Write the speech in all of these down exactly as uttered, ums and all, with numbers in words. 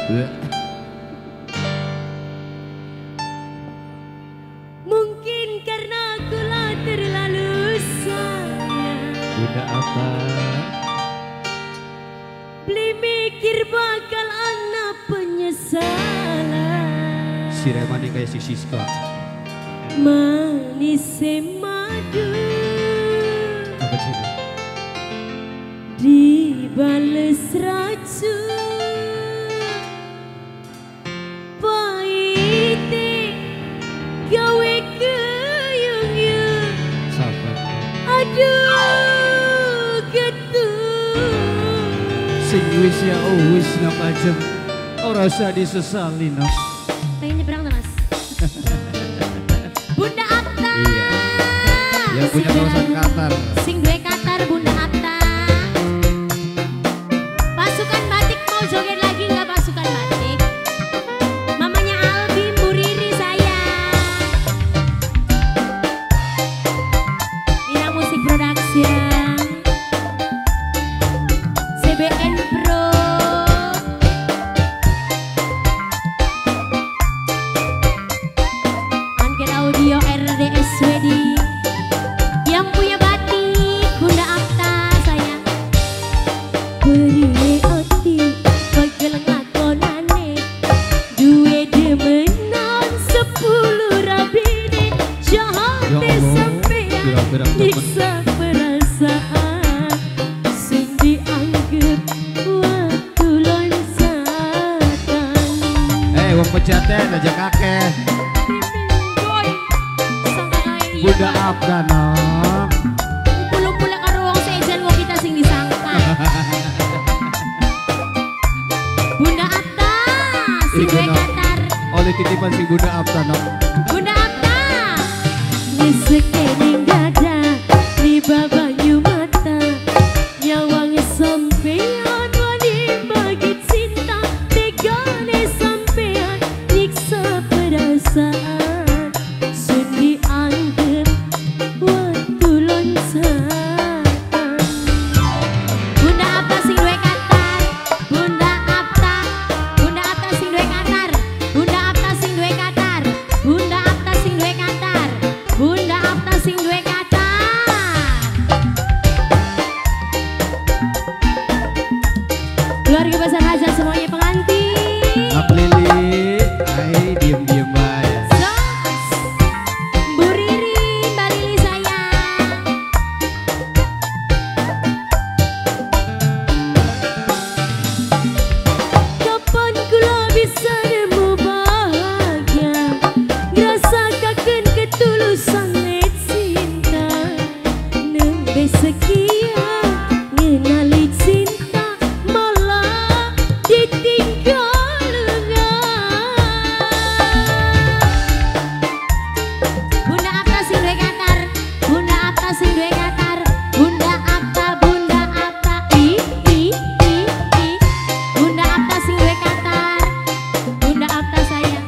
Mungkin karena aku lah terlalu sayang. Bunda apa? Beli mikir bakal anak penyesalan. Si Remani kayak si Siska. Manis madu. Apa sih itu? Dibales racun. Pahite gawe keyung-yung. Sabar. Aduh getuh. Sing wis ya oh wis nak aja. Ora usah disesali no. Pengen nyebrang tuh mas. Bunda Apta. Iya. Yang punya kawasan Qatar. Sing duwe Qatar Bunda Apta. Pasukan batik mau joget lagi nggak pasukan batik? Mamanya Albi Muriri sayang. Mira Musik Production. C B N Pro. Angger Audio R D S Wedding. Yang punya batik Bunda Apta sayang. Beri hati pegel ngakonane. Duwe demenan sepuluh rabine. Jahat Ya Allah, sampean pirang-pirang temen. nyiksa perasaan. Sing dianggep waktu loncatan. Eh wong pejaten aja kakek. Boy, sangka kae iya. Bunda apa no? Pula-pula karo wong sejen wong kita sing disangka. Bunda Apta, si Iku, gue no. Qatar. Oleh titipan si Bunda Apta no. Bunda Apta, nyesekening dada, di babanyu mata, nyawang sampean wani bagi cinta, tegane sampean nyiksa perasaan, sundi anggap waktu loncatan. Bunda Apta sing duwe Qatar, Bunda Apta, Bunda Apta sing duwe Qatar, Bunda Apta sing duwe Qatar, Bunda Apta sing duwe Qatar, Bunda Apta sing duwe Qatar. Keluarga besar Hajar semuanya pengantin. Ngap Lili, ai diem-diem aja. Sos, Bu Riri, Mbak Lili sayang. Kapan kula bisa nemu bahagia, ngerasakan ketulusan cinta, nembe sekian ngenali cinta malah ditinggal lengan. Bunda Apta sing duwe Qatar, Bunda Apta sing duwe Qatar, Bunda Apta, Bunda Apta, i i i i, Bunda Apta sing duwe Qatar, Bunda Apta sayang.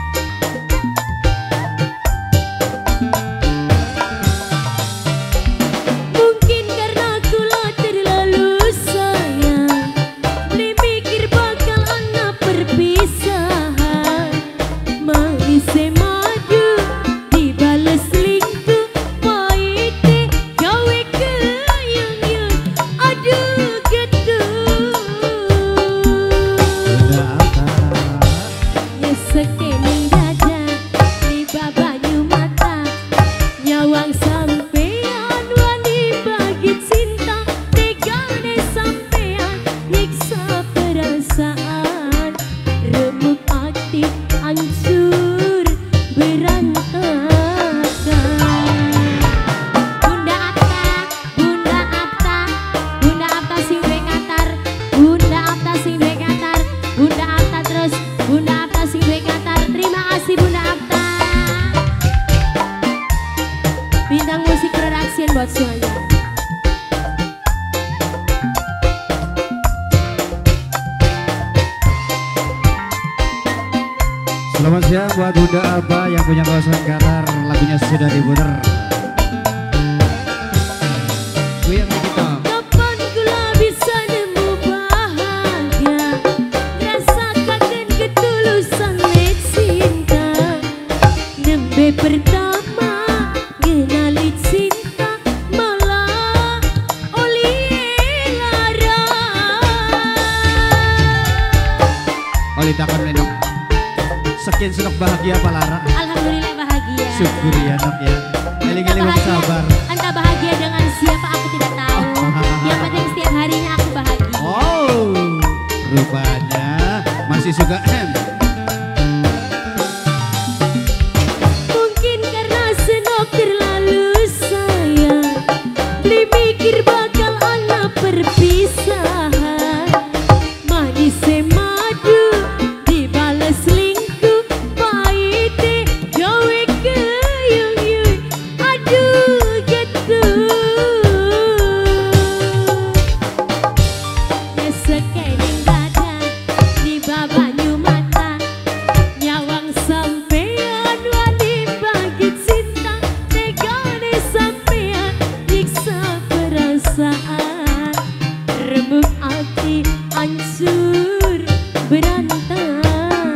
Mungkin karena aku lah terlalu sayang, beli mikir bakal anak perpisahan. Manis madu dibales lingkup, pahite gawe keyung-yung. Aduh getuh. Bunda Apta. Nyesekening dada, di babanyu mata, nyawang sampean wani bagi cinta, tegane sampean nyiksa perasaan, remuk hati hancur berantakan. Bunda Apta, Bunda Apta, Bunda Apta sing duwe Qatar, Bunda Apta sing duwe Qatar, Bunda Apta terus, Bunda Apta sing duwe Qatar. Terima kasih Bunda Apta. Bintang Musik Production buat semuanya. Selamat siang buat Bunda Apta yang punya kawasan Qatar. Lagunya sudah diputar. Goyang kita. Kapan kula bisa nemu bahagia, ngerasakan ditakon Lenok. Sekian senok bahagia apa Lara? Alhamdulillah bahagia. Syukur ya Nok ya. Eling-eling wong sabar. Anda bahagia dengan siapa aku tidak tahu. Yang penting setiap harinya aku bahagia. Oh, rupanya masih suka M. Mungkin karena senok terlalu sayang, beli mikir bakal ana perpisahan. Manis madu dibales lingkup pahite gawe keyung-yung. Aduh gitu. Ya sekening dada di babanyu mata, nyawang sampean wani bagi cinta, tegane sampean nyiksa perasaan, remuk hati hancur berantakan.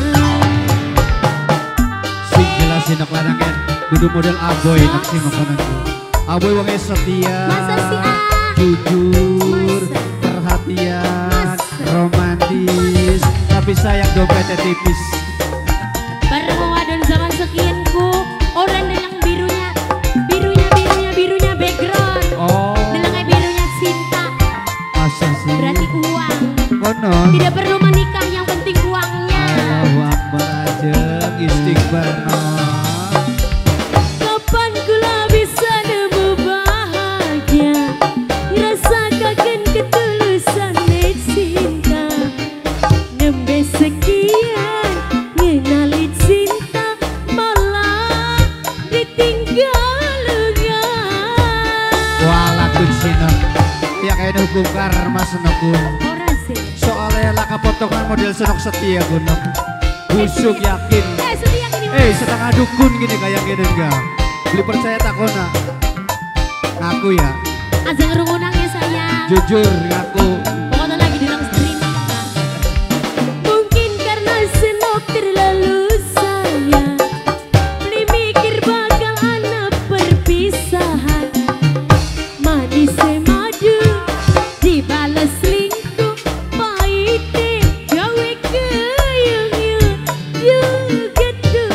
Sing jelas Nok lanangan kudu model aboy nak sing makananku. Aboy wong setia, Masa sih, ah? jujur, Masa? perhatian, Masa? romantis, tapi sayang dompetnya tipis. Bareng wadon zaman sekianku, orang yang birunya, birunya, birunya, birunya background, Oh, delangnya birunya cinta, masa sih? berarti uang. Konon. Tidak perlu menikah, yang penting uangnya. Allahu Akbar ajeng istighfar non. Kapan kula bisa nemu bahagia, rasakan ketulusan cinta, nembe sekian ngenali cinta, malah ditinggal enggak. Walah kucina. Ya kayak hukum karma senokku. Ora sih. Soalnya laka potongan model senok setia gunok. Busuk yakin. Eh, setia gini. Eh setengah dukun gini kayak gini enggak. Beli percaya takona. Ngaku ya. Aja ngerungunang ya sayang. Jujur ngaku. Pokoknya lagi di dalam streaming. Mungkin karena senok terlalu sayang, beli mikir bakal ana perpisahan. Manis madu dibales lingkup pahite gawe keyung-yung. You gitu.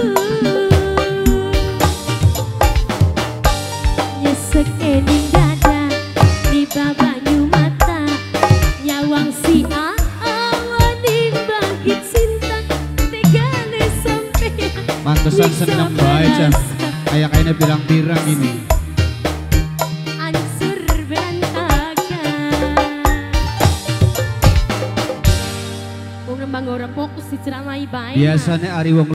Ya sekening dada di babanyu mata, nyawang si awan dibagi cinta, tegane sampean Mantesan seneng bae Cah. Kayak kayaknya pirang-pirang ini. hancur berantakan. Wong nembang ora fokus diceramai bae. Biasanya Ari wong